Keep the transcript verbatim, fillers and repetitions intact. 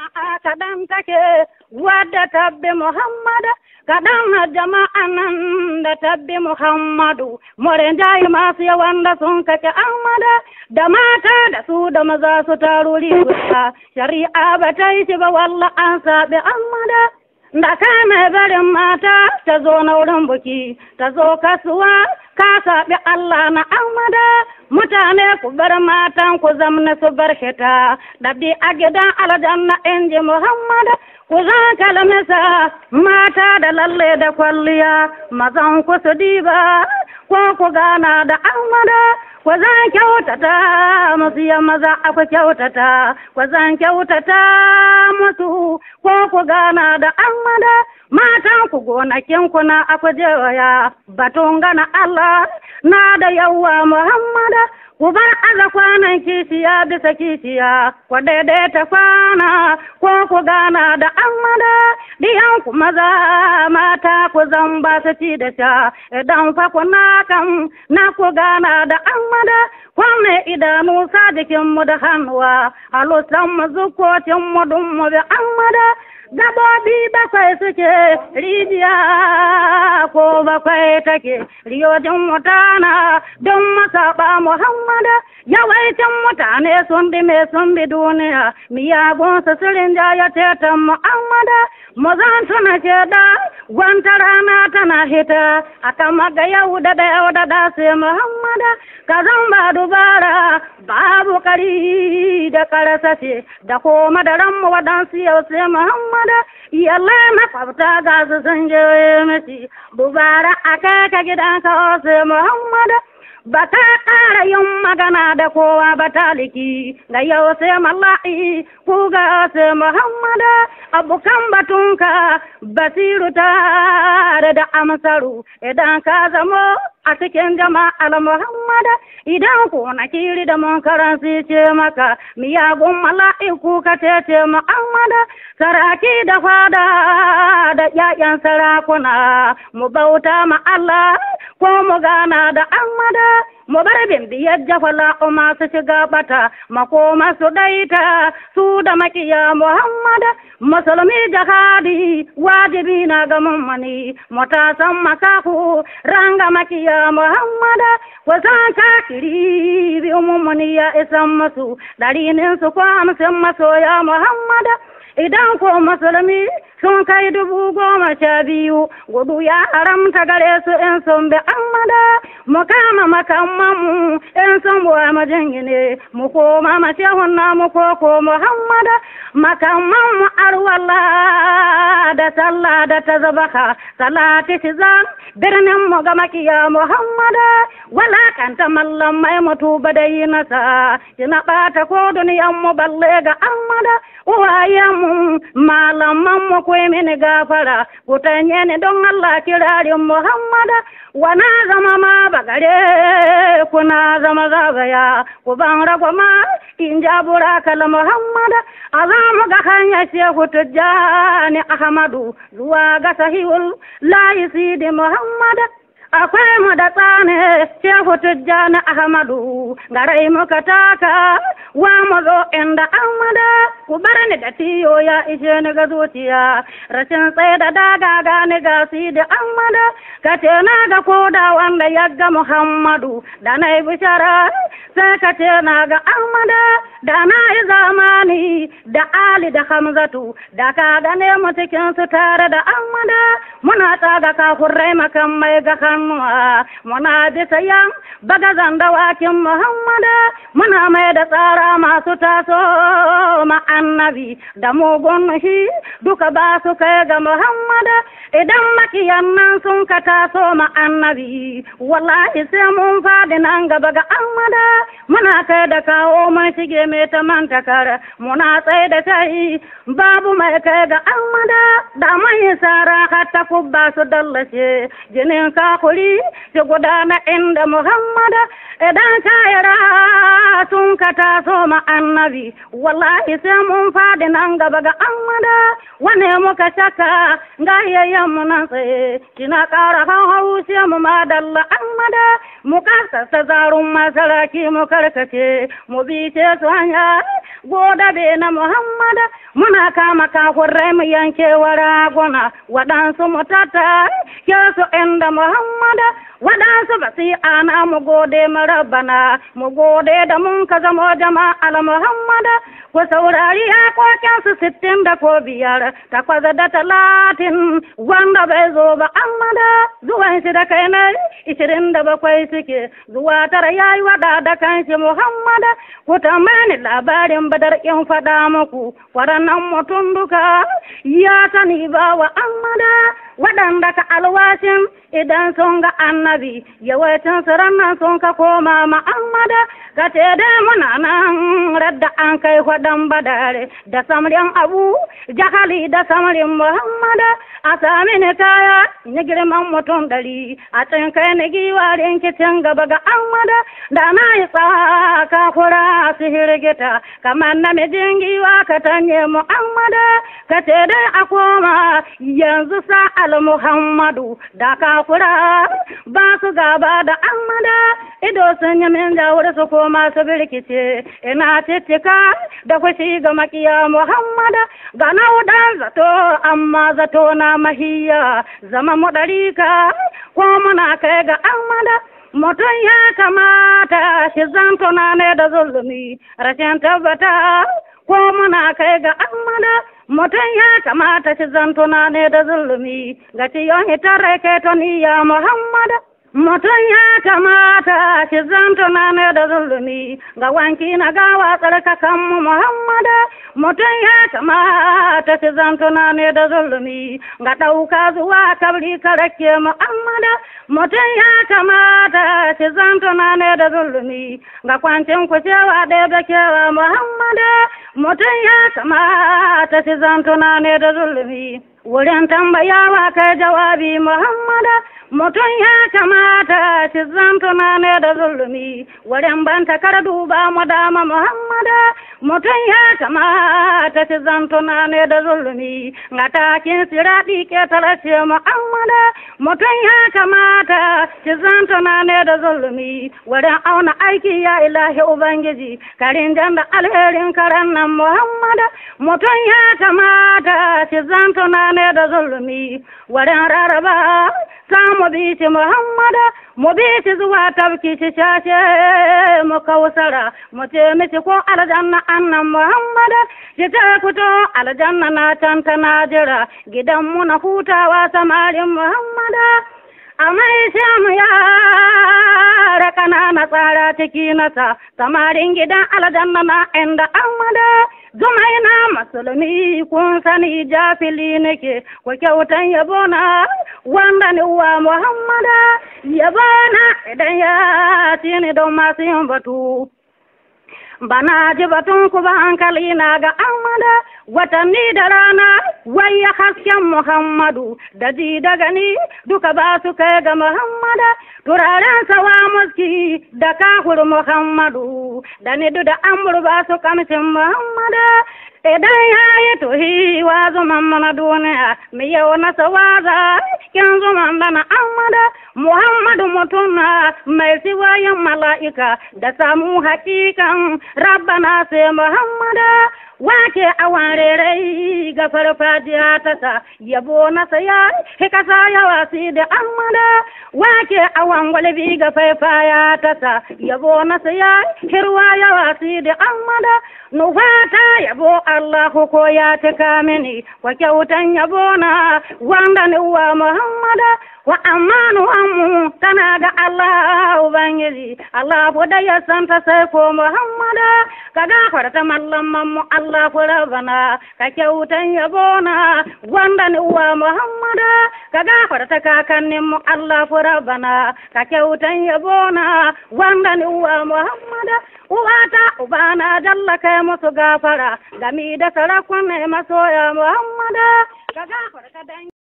jama'a kaɗan take wadda tabbi Muhammad kaɗan jama'a nan da tabbi Muhammadu moren jayi masu yawan da sun kake Ahmada da mata da su da maza su taru guda shari'a ba ta yi shi ba walla an saɓi Ahmada da kai mai barin mata ta zo na wurin buki ta zo kasuwa ka saɓi Allah na Ahmada mutane ku bar matan ku zamna su bar shita dabdi a gidan aljanna inji Muhammad ku zan kalmisa mata da lalle da kwalliya mazan ku su diba ko ku gana da Ahmada ku zan kyautata musu ya maza aku kyautata ku zan kyautata musu ko ku gana da Ahmada matan ku gonakin ku na aku jewaya batun gana Allah na da yawa Muhammada ku bar aza kwanan kishiya bisa kishiya ku daidaita kwana ko ku gana da Ahmada diyan ku maza mata ku zan ba su ci da sha idan fa ku na kan na ku gana da Ahmada kwanne idanu sa jikin mu da hannuwa halusan mu zukotin mu dun mu bi Ahmada gabobi bakwai suke rijiya ko bakwai take riyojin mutana don masaba Muhammada yawaitin mutane sun bi mai sun bi duniya miyagun su sirin jaya tetan Muhammada mazan tuna ke da gwanta rana tana hita aka maga yau da da yau da da sai Muhammada ka zan ba dubara babu kari da karasa ce da koma da ran mu wadansu yau sai Muhammada yalla makwabta ga su sun je mace dubara aka ka gidan ka sai Muhammada ba ta ƙara yin magana da kowa ba taliki ga yau sai mallahi ku ga sai Muhammada abokan batunka basiru tare da amsaru idan ka zamo a cikin jama'ar Muhammada idan ku na kiri da munkaran su ce maka miyagun mala'iku ka ce Muhammada saraki da fada da ƴaƴan sarakuna mu bauta ma Allah ko mu gana da Ahmada mu bar bindiyar jafala masu shiga bata makoma su daita su da makiya Muhammada musulmi jihadi wajibi na ga mummuni matasan makafu ranga makiya Muhammada wasan kakiri bi mummuni ya isan masu darinin su kwamsin masoya Muhammada idan ko musulmi sun kai dubu goma sha biyu gudu ya haramta gare su in sun bi Ahmada mu kama makamman mu in sun buwa majingine mu koma mashehun namu koko Muhammada makamman mu arwala da sallah da ta zabaka salati shizan birnin mu ga makiya Muhammada wala kanta mallam mai mutu badai nasa kina bata ko duniyan mu balle ga Ahmada uwayen mu malaman mu ko mini gafara ku tanye ni don Allah kirarin Muhammada wana zama ma bagare kuna zama zagaya ku ban ragwama in jabura kala Muhammada azamu ga hanya shehu tujjani Ahmadu zuwa ga sahihul lahi sidi Muhammada akwai mu da tsane shehu tujjani Ahmadu garai muka taka wa mu zo inda Ahmada ku bar ni da tiyo ya ishe ni ga zuciya rashin tsaye da daga gani ga sidi Ahmada ka ce na ga koda wanda ya ga Muhammadu da na yi bishara sai ka ce na ga Ahmada da na yi zamani da Ali da Hamzatu da ka gane mu cikin su tare da Ahmada muna tsaga kafurai makan mai ga hannuwa muna bisa yan bagazan dawakin Muhammada muna mai da tsara masu taso ma annabi da mugun shi duka ba su kai ga Muhammada idan makiyan nan sun ka taso ma annabi wallahi sai mun fadi nan gaba ga Ahmada muna kai da kawo mun shige mai ta mantakar muna tsaye da tai babu mai kai ga Ahmada da mai sara hatta kubba su dallace jinin kakuri shi gudana inda Muhammada idan kayara sun ka taso ma annabi wallahi sai mun fadi nan gaba ga Ahmada wane muka shaka ga yayyan mu nan tsaye kina kara hau sai mu madalla Ahmada mu kasa zarun masaraki mu karkace mu bi ce su hanya goda be na Muhammada muna kama kafurai mu yanke waraguna waɗansu mu tata su inda Muhammada waɗansu ba su yi ana mu gode marabana mu gode da mun ka zama jama'al Muhammada ku saurari haƙoƙinsu sittin da ko biyar takwas da talatin wanda bai zo ba Ahmada zuwan shi da kai ne ishirin da bakwai suke zuwa tara yayi wada da kanshi Muhammada ku tamani labarin badar in faɗa muku waɗannan mutum duka ya sani ba wa Ahmada waɗanda ka alwashin idan sun ga annabi yawaitin su rannan sun ka koma ma Ahmada ka ce da muna nan radda an kai faɗan badare da samrin abu jahali da samrin Muhammada a sami ni kaya ni girman mutum ɗari a cikin kai ni giwarin kicin gaba ga Ahmada da na yi tsaka kura su hirgita kamar namijin giwa ka tanye Muhammada ka ce dai a koma yanzu sa'al Muhammadu da kafura ba su gaba da Ahmada ido sun yi min jawar su koma su birkice ina cicika da kushi ga makiya Muhammada ga naudan zato amma zato na mahiya zama mu ɗarika ko muna kai ga Ahmada mutum ya kamata shi zanto na ne da zulumi rashin tabbata ko muna kai ga Ahmada mutum ya kamata shi zanto na ne da zulumi ga ciyon hitar rake to ya Muhammada mutum ya kamata shi zanto na ne da zulumi ga wanki na gawa tsarkakan mu Muhammada mutum ya kamata shi zanto na ne da zulumi ga ɗauka zuwa kabri karake Muhammada mutum ya kamata shi zanto na ne da zulumi ga kwancin kucewa ɗaya da kewa Muhammada mutum ya kamata shi zanto na ne da zulumi wurin tambayawa kai jawabi Muhammada mutum ya kamata shi zanto na ne da zulumi wurin ban takardu ba mu dama Muhammada mutum ya kamata shi zanto na ne da zulumi ga takin siradi ke talashe Muhammada mutum ya kamata shi zanto na ne da zulumi wurin auna aiki ya ilahi ubangiji karin janda alherin karan nan Muhammada mutum ya kamata shi zanto na ne da zulumi wurin raraba samu bi shi Muhammada mu bi shi zuwa tabki shi shashe mu kausara mu ce mishi ko aljanna annan Muhammada shi ta fito aljanna na can ta najira gidan mu na hutawa samarin Muhammada amai shamu yara kanana tsara ciki nasa samarin gidan aljanna na inda Ahmada zumai na musulmi kun sani jafili nake ku kyautan yabona wanda ni wa Muhammada yabona idan ya tini don masu yin batu bana ji batun ku ba hankali na ga Ahmada watanni da rana waya hasken Muhammadu da ji da gani duka ba su kai ga Muhammada turaren sawa muski da kahur Muhammadu da ni da amur ba su kamshin Muhammada idan ya yi tuhi wa zuman mana duniya mai yau na sawaza kin zuman da na Ahmada Muhammadu mutum na mai siwayen mala'ika da samu hakikan rabbana sai Muhammada wake awan rerai ga farfajiya ta sa yabo na saya hikasa yawa si da Ahmada wake awan gwalbi ga faifaya ta sa yabo na saya hirwa yawa si da Ahmada nufata yabo Allahu ko ya taka mini wa kyautan yabo na wanda ni wa Muhammada wa amanu amu kana ga Allah ubangiji Allah ko da ya santa sai ko Muhammada ka gafarta mallaman mu Allah ko rabana ka kyautan yabo na wanda ni wa Muhammada ka gafarta kakannin mu Allah ko rabana ka kyautan yabo na wanda ni wa Muhammada uwata ubana jalla kai musu gafara gami da sarakun masoya Muhammada ka gafarta dan